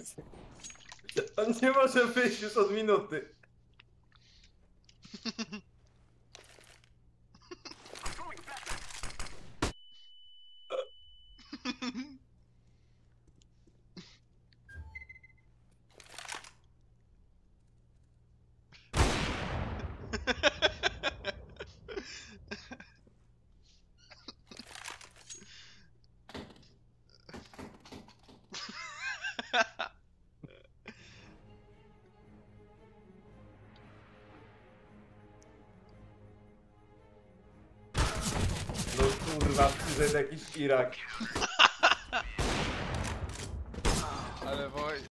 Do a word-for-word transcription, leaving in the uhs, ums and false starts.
On nie może wyjść już od minuty. No kurwa, przyszedł jakiś Irak. Ale woj...